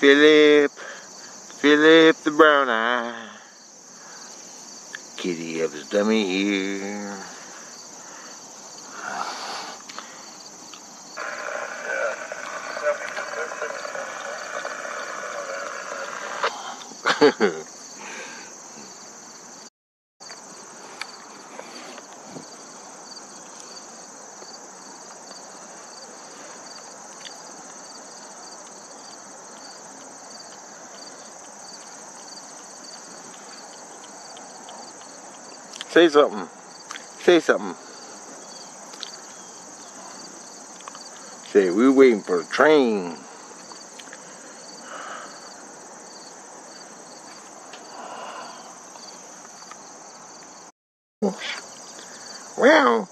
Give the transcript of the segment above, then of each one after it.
Philip the brown eye. Kitty Evans dummy here. Say something. Say something. Say, we're waiting for the train. Well.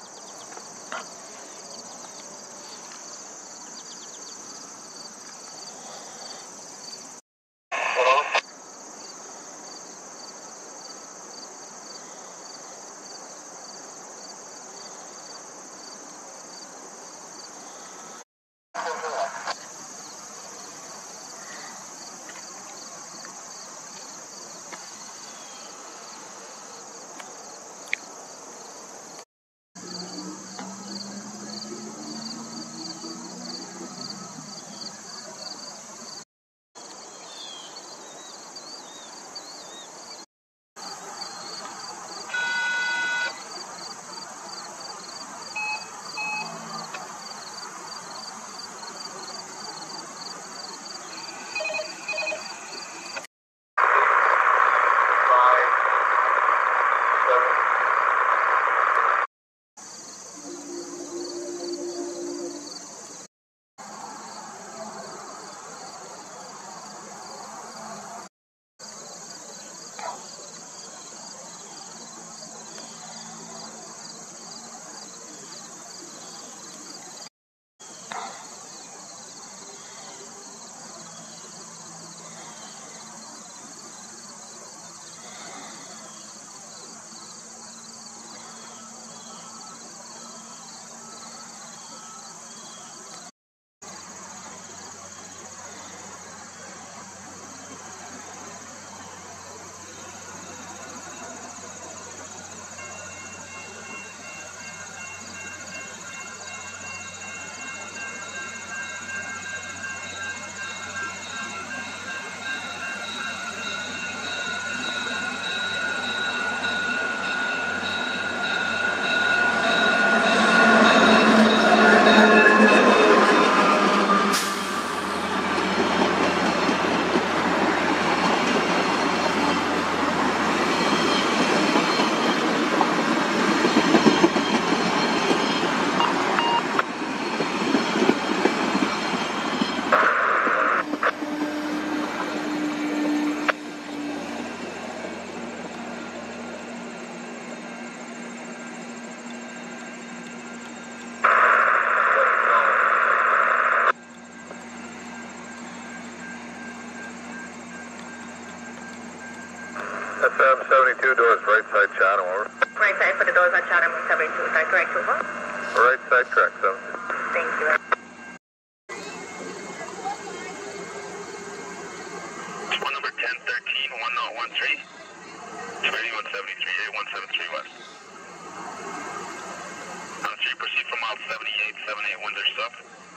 FM 72, doors right side Chatham, over. Right side for the doors on Chatham 72, is that correct, over? Right side, correct, 72. Thank you. One number 1013, 1013. Ready 173, 173 west. On 3, proceed from mile 78, Windsor Sub.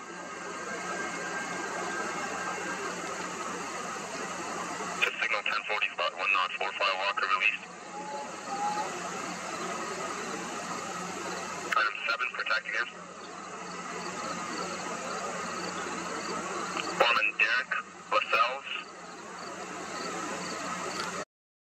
Just signal 1040 spot 1945 Walker released. Item 7, protecting him.